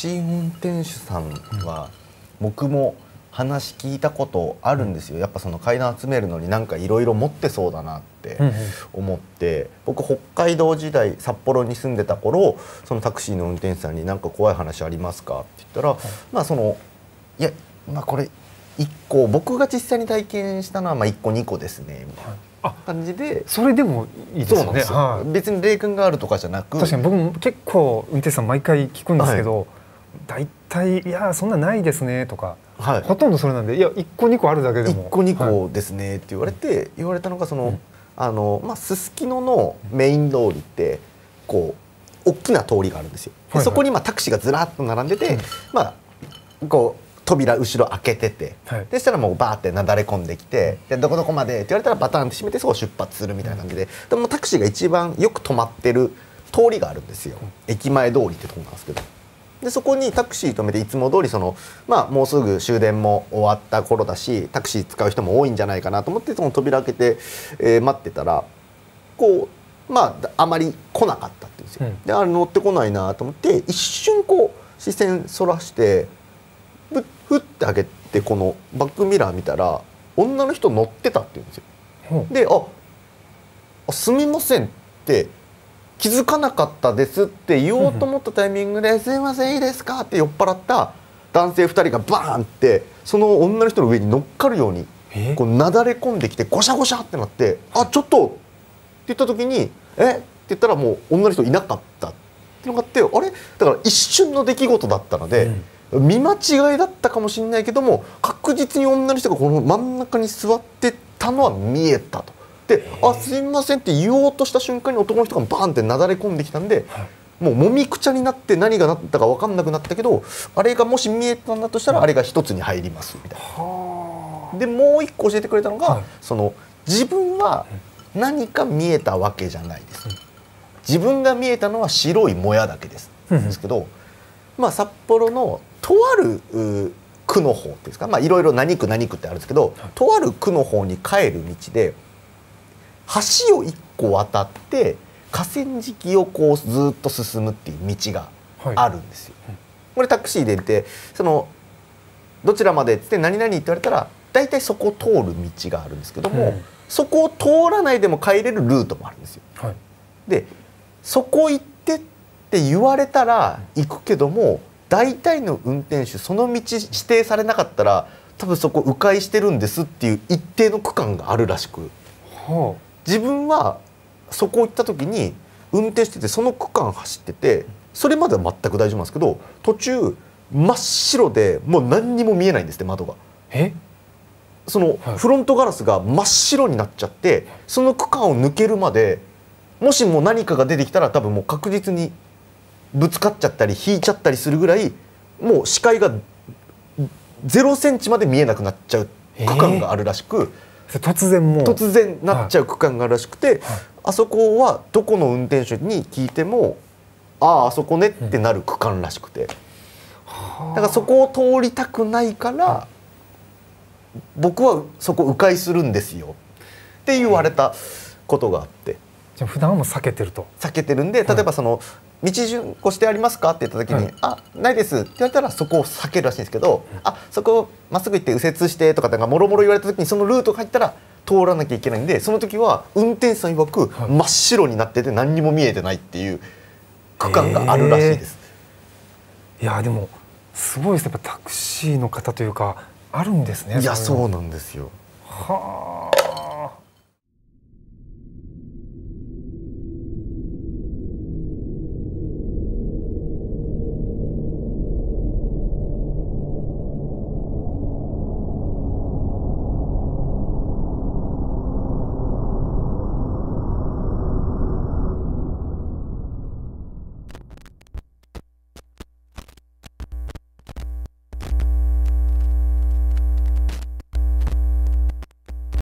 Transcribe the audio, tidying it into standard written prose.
シー運転手さんは僕も話聞いたことあるんですよ。やっぱその階段集めるのになんかいろいろ持ってそうだなって思って、僕北海道時代札幌に住んでた頃、そのタクシーの運転手さんに「なんか怖い話ありますか?」って言ったら、まあそのいやまあこれ1個僕が実際に体験したのはまあ1個2個ですねみたいな感じで。 それでもいいですよね。 別に霊感があるとかじゃなく、 確かに僕も結構運転手さん毎回聞くんですけど、大体「いやそんなないですね」とか、ほとんどそれなんで「いや1個2個あるだけでも」 1個2個ですねって言われたのが、そのすすきののメイン通りってこう大きな通りがあるんですよ。でそこにタクシーがずらっと並んでて、こう扉後ろ開けてて、でしたらもうバーってなだれ込んできて、でどこどこまでって言われたらバタンって閉めてそこ出発するみたいな感じで、でもタクシーが一番よく止まってる通りがあるんですよ。駅前通りってとこなんですけど、でそこにタクシー止めていつも通りもうすぐ終電も終わった頃だしタクシー使う人も多いんじゃないかなと思ってその扉開けて、待ってたらこうあまり来なかったって言うんですよ。で乗ってこないなと思って一瞬こう視線そらしてふって開けてこのバックミラー見たら女の人乗ってたって言うんですよ。ですみませんって気づかなかったですって言おうと思ったタイミングで「すいませんいいですか?」って酔っ払った男性2人がバーンってその女の人の上に乗っかるようにこうなだれ込んできてゴシャゴシャってなって「あちょっと!」って言った時に「えっ?」って言ったらもう女の人いなかったっていうのがあって、あれだから一瞬の出来事だったので、見間違いだったかもしれないけども確実に女の人がこの真ん中に座ってたのは見えたと。で「あすいません」って言おうとした瞬間に男の人がバーンってなだれ込んできたんで、もうもみくちゃになって何がなったか分かんなくなったけど、あれがもし見えたんだとしたらあれが一つに入りますみたいな。でもう一個教えてくれたのが、その自分は何か見えたわけじゃないです。自分が見えたのは白いもやだけです。ですけど、札幌のとある区の方ですか、いろいろ何区何区ってあるんですけど、とある区の方に帰る道で橋を1個渡って河川敷をこうずっと進むっていう道があるんですよ。これタクシーで行ってどちらまでって何々って言われたら大体そこを通る道があるんですけども、そこを通らないでも帰れるルートもあるんですよ。でそこ行ってって言われたら行くけども、大体の運転手その道指定されなかったら多分そこ迂回してるんですっていう一定の区間があるらしく、自分はそこ行った時に運転しててその区間走っててそれまでは全く大丈夫なんですけど、途中真っ白でもう何にも見えないんですって窓が。そのフロントガラスが真っ白になっちゃって、その区間を抜けるまでもしも何かが出てきたら多分もう確実にぶつかっちゃったり引いちゃったりするぐらい、もう視界が0センチまで見えなくなっちゃう区間があるらしく、 突然なっちゃう区間があるらしくて、あそこはどこの運転手に聞いても「あそこね」ってなる区間らしくて、だからそこを通りたくないから僕はそこ迂回するんですよって言われたことがあって。 じゃあ普段はもう避けてると。 避けてるんで、例えばその道順こしてありますかって言った時に「あないです」って言われたらそこを避けるらしいんですけど、そこまっすぐ行って右折してとかもろもろ言われた時にそのルートが入ったら通らなきゃいけないんで、その時は運転手さん曰く真っ白になってて何にも見えてないっていう区間があるらしいです。 いやでもすごいですね。やっぱタクシーの方というかあるんですね。 いやそうなんですよ。 はあ。